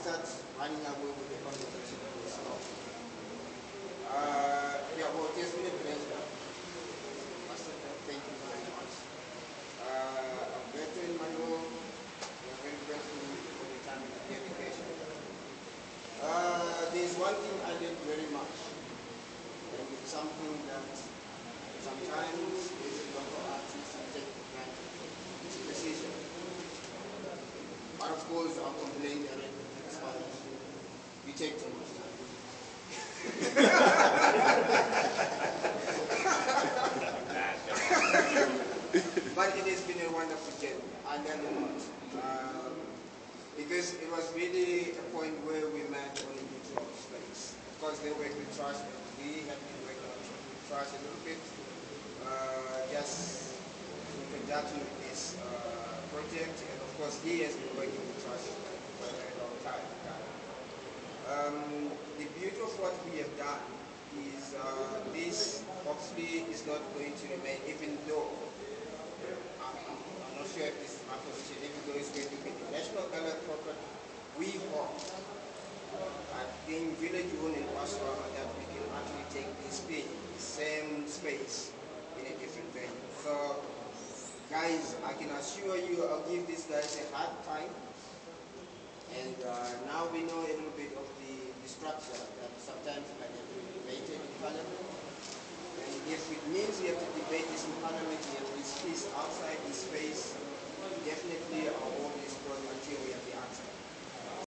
start running away with the conversation. So, yeah, well, it has been a pleasure. Master, thank you very much. I'm grateful in my role. We are very grateful for the time and the dedication. There's one thing I did very much, and it's something that sometimes as a local artist you take for granted. It's precision. But of course, I'll complain directly to the sponsors. You take too much time. But it has been a wonderful journey. I learned a lot. Because it was really a point where we met on a neutral space. Of course, they worked with trust, and we had been working on trust a little bit, just in conjunction with this project. And of course, he has been working with trust for a very long time. The beauty of what we have done is this obviously is not going to remain, even though I'm not sure if this is my position, even though it's going to be the National Gallery property. We hope in Village Unhu in Basurama that we can actually take this thing, the same space, in a different venue. So, guys, I can assure you, I'll give these guys a hard time. And now we know a little bit of the structure that sometimes I have to debate in Parliament. And if it means we have to debate this in Parliament, we have this piece outside this space, definitely I'll hold this court until we have the answer.